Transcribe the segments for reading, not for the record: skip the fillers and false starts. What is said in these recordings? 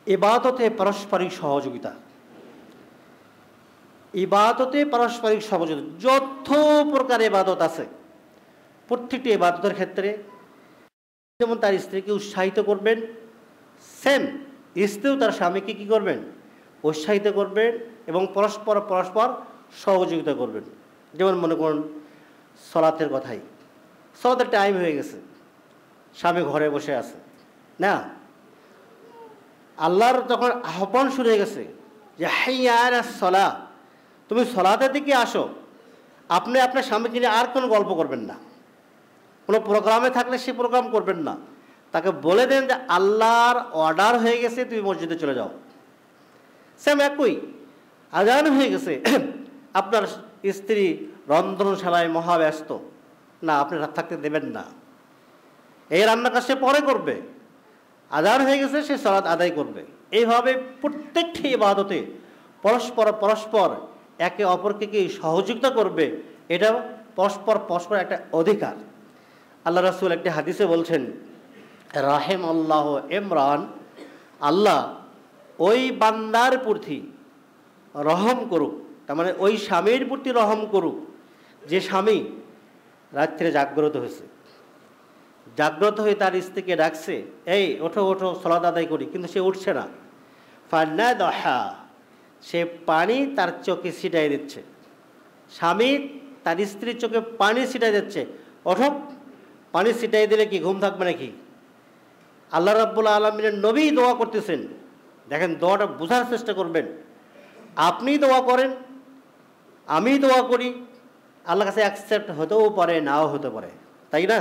ইবাদতে পারস্পরিক সহযোগিতা। ইবাদতে পারস্পরিক সহযোগিতা, যত প্রকার ইবাদত আছে প্রত্যেকটি ইবাদতের ক্ষেত্রে যেমন তার স্ত্রীকে উৎসাহিত করবেন, সেম স্ত্রীও তার স্বামীকে কী করবেন, উৎসাহিত করবেন এবং পরস্পর পরস্পর সহযোগিতা করবেন। যেমন মনে করুন সলাতের কথাই, সলাতের টাইম হয়ে গেছে, স্বামী ঘরে বসে আছে না, আল্লাহর তখন আহ্বান শুরু হয়ে গেছে যে হাইয়া আলাস সালাহ, তুমি সলাতের দিকে আসো। আপনি আপনার স্বামীকে নিয়ে আর কোনো গল্প করবেন না, কোনো প্রোগ্রামে থাকলে সে প্রোগ্রাম করবেন না, তাকে বলে দেন যে আল্লাহর অর্ডার হয়ে গেছে, তুমি মসজিদে চলে যাও। সেম একই, আজান হয়ে গেছে, আপনার স্ত্রী রন্ধনশালায় মহাব্যস্ত, না আপনি রাত থাকতে দেবেন না, এই রান্না কাজ সে পরে করবে, আজান হয়ে গেছে সে সালাত আদায় করবে। এইভাবে প্রত্যেকটি ইবাদতে পরস্পর পরস্পর একে অপরকে কি সহযোগিতা করবে, এটা পরস্পর পরস্পর একটা অধিকার। আল্লাহ রাসূল একটি হাদিসে বলছেন, রাহেম আল্লাহ ইমরান, আল্লাহ ওই বান্দার প্রতি রহম করুক, তার মানে ওই স্বামীর প্রতি রহম করুক যে স্বামী রাত্রে জাগ্রত হয়েছে, জাগ্রত হয়ে তার স্ত্রীকে ডাকছে, এই ওঠো ওঠো সালাত আদায় করি, কিন্তু সে উঠছে না। ফান্না দহা, সে পানি তার চোখে ছিটাই দিচ্ছে, স্বামী তার স্ত্রীর চোখে পানি ছিটাই দিচ্ছে, ওঠো। পানি ছিটাই দিলে কি ঘুম থাকবে নাকি? আল্লাহ রাব্বুল আলামিনের নবী দোয়া করতেছেন, দেখেন দোয়াটা বোঝার চেষ্টা করবেন। আপনি দোয়া করেন, আমি দোয়া করি, আল্লাহর কাছে অ্যাকসেপ্ট হতেও পারে, নাও হতে পারে, তাই না?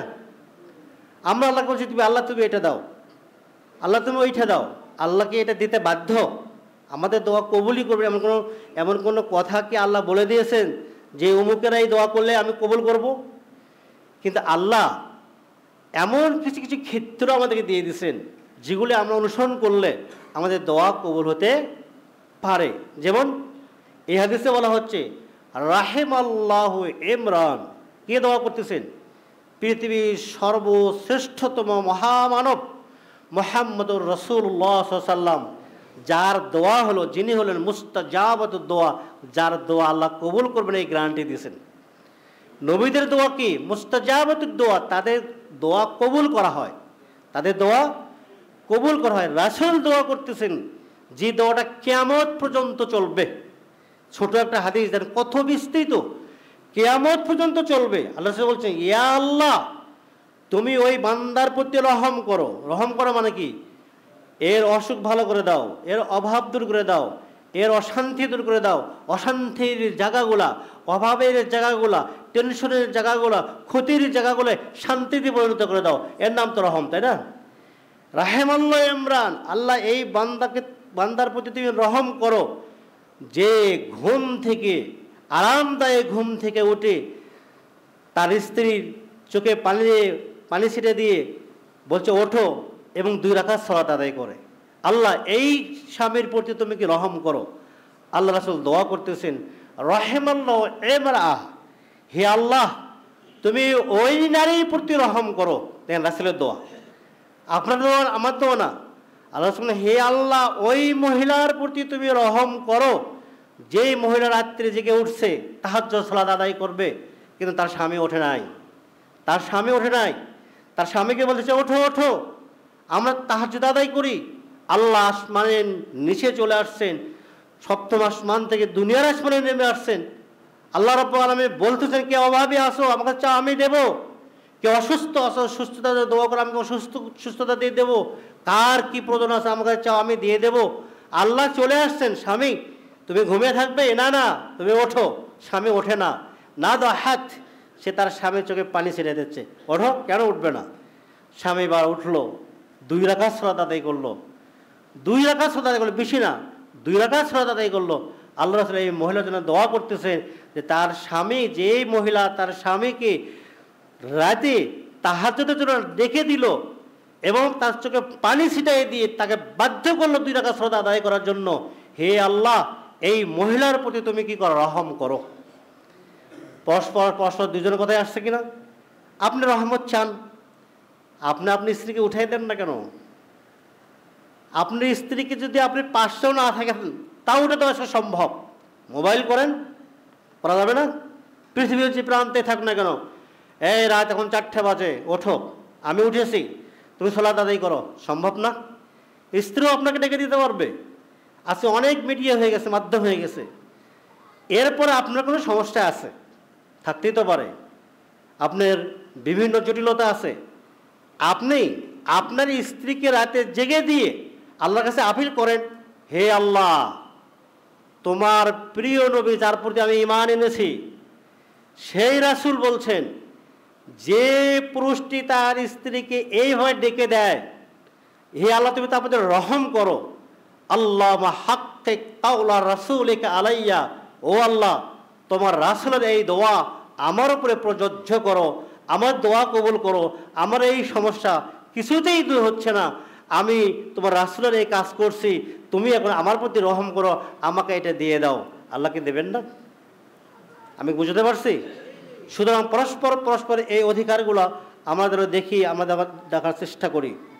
আমরা আল্লাহকে বলছি তুমি আল্লাহ তুমি এটা দাও, আল্লাহ তুমি ওইটা দাও, আল্লাহকে এটা দিতে বাধ্য, আমাদের দোয়া কবুলই করবে এমন কোনো কথা কি আল্লাহ বলে দিয়েছেন যে অমুকেরা এই দোয়া করলে আমি কবুল করব? কিন্তু আল্লাহ এমন কিছু কিছু ক্ষেত্র আমাদেরকে দিয়ে দিয়েছেন যেগুলি আমরা অনুসরণ করলে আমাদের দোয়া কবুল হতে পারে। যেমন এই হাদিসে বলা হচ্ছে রাহেমাল্লাহু ইমরান, কে দোয়া করতেছেন? পৃথিবীর সর্বশ্রেষ্ঠতম মহামানব মুহাম্মদুর রাসূলুল্লাহ সাল্লাল্লাহু আলাইহি ওয়াসাল্লাম, যার দোয়া হলো, যিনি হলেন মুস্তাজাবাতুদ দোয়া, যার দোয়া আল্লাহ কবুল করবেন এই গ্যারান্টি দিয়েছেন। নবীদের দোয়া কি? মুস্তাজাবাতুদ দোয়া, তাদের দোয়া কবুল করা হয়, তাদের দোয়া কবুল করা হয়। রাসূল দোয়া করতেছেন যে দোয়াটা কিয়ামত পর্যন্ত চলবে। ছোট একটা হাদিস দেন, কত বিস্তৃত, কিয়ামত পর্যন্ত চলবে। আল্লাহ বলছেন, ইয়া আল্লাহ তুমি ওই বান্দার প্রতি রহম করো। রহম করা মানে কি? এর অসুখ ভালো করে দাও, এর অভাব দূর করে দাও, এর অশান্তি দূর করে দাও, অশান্তির জায়গাগুলা, অভাবের জায়গাগুলা, টেনশনের জায়গাগুলা, ক্ষতির জায়গাগুলো শান্তিতে পরিণত করে দাও, এর নাম তো রহম, তাই না? রাহেমাল্লাহ ইমরান, আল্লাহ এই বান্দার প্রতি তুমি রহম করো যে ঘুম থেকে, আরামদায়ক ঘুম থেকে উঠে তার স্ত্রীর চোখে পানি ছিটে দিয়ে বলছে ওঠো এবং 2 রাকাত সালাত আদায় করে। আল্লাহ এই স্বামীর প্রতি তুমি কি রহম করো। আল্লাহ রাসূল দোয়া করতেছেন রাহেমাল্লাহ ইমরান, হে আল্লাহ তুমি ওই নারীর প্রতি রহম করো। দেখেন রাসূলের দোয়া, আপনার দোয়া আমার দোয়া না। আল্লাহ রাসূল, হে আল্লাহ ওই মহিলার প্রতি তুমি রহম করো যেই মহিলা রাত্রে জেগে উঠছে, তাহাজ্জুদ সালাত আদায় করবে, কিন্তু তার স্বামী ওঠে নাই, তার স্বামী ওঠে নাই, তার স্বামীকে বলতেছে ওঠো ওঠো আমরা তাহাজ্জুদ আদায় করি। আল্লাহ আসমানের নিচে চলে আসছেন, 7ম আসমান থেকে দুনিয়ার আসমানে নেমে আসছেন। আল্লাহ রাব্বুল আলামিন বলতেছেন, কে অভাবী আসো আমাকে চাও আমি দেবো, কে অসুস্থ আসো সুস্থতা দোয়া করে আমি সুস্থতা দিয়ে দেবো, কার কি প্রয়োজন আছে আমাকে চাও আমি দিয়ে দেবো। আল্লাহ চলে আসছেন, স্বামী তুমি ঘুমিয়ে থাকবে, না না তুমি ওঠো। স্বামী ওঠে না, না দাহাত, সে তার স্বামীর চোখে পানি ছেড়ে দিচ্ছে, ওঠো, কেন উঠবে না? স্বামী বার উঠলো, 2 রাকাত সালাত আদায় করলো, 2 রাকাত সালাত আদায় করলো, বেশি না, 2 রাকাত সালাত আদায় করলো। আল্লাহ রাসূল এই মহিলার জন্য দোয়া করতেছেন যে তার স্বামী, যেই মহিলা তার স্বামীকে রাতে তাহাজ্জুদের জন্য ডেকে দিল এবং তার চোখে পানি ছিটাই দিয়ে তাকে বাধ্য করলো 2 রাকাত সালাত আদায় করার জন্য, হে আল্লাহ এই মহিলার প্রতি তুমি কি করো? রহম করো। পরস্পর পরস্পর দুজনের কথাই আসছে কিনা? আপনি রহমত চান, আপনি স্ত্রীকে উঠাই দেন না কেন? আপনার স্ত্রীকে যদি আপনি পাশেও না থাকেন তাও ওটা তো আসলে সম্ভব। মোবাইল করেন, করা যাবে না? পৃথিবীর যে প্রান্তে থাক না কেন, এই রাত এখন 4টে বাজে, ওঠো, আমি উঠেছি, তুমি সালাত আদায় করো, সম্ভব না? স্ত্রীও আপনাকে ডেকে দিতে পারবে। আজকে অনেক মিডিয়া হয়ে গেছে, মাধ্যম হয়ে গেছে। এরপরে আপনার কোনো সমস্যা আছে, থাকতেই তো পারে, আপনার বিভিন্ন জটিলতা আছে, আপনি আপনার স্ত্রীকে রাতে জেগে দিয়ে আল্লাহর কাছে আপিল করেন, হে আল্লাহ, তোমার প্রিয় নবী যার প্রতি আমি ঈমান এনেছি সেই রাসূল বলছেন, যে পুরুষটি তার স্ত্রীকে এইভাবে ডেকে দেয়, হে আল্লাহ তুমি তার প্রতি রহম করো। আল্লাহুম্মা হাক্কিক কাওলা রাসূলিকা আলাইয়া, ও আল্লাহ তোমার রাসূলের এই দোয়া আমার উপরে প্রযোজ্য করো, আমার দোয়া কবুল করো, আমার এই সমস্যা কিছুতেই দূর হচ্ছে না, আমি তোমার রাসূলের এই কাজ করছি, তুমি এখন আমার প্রতি রহম করো, আমাকে এটা দিয়ে দাও। আল্লাহকে দেবেন না? আমি বুঝতে পারছি? সুতরাং পরস্পর এই অধিকারগুলো আমাদেরও দেখি, আমরা দেখার চেষ্টা করি।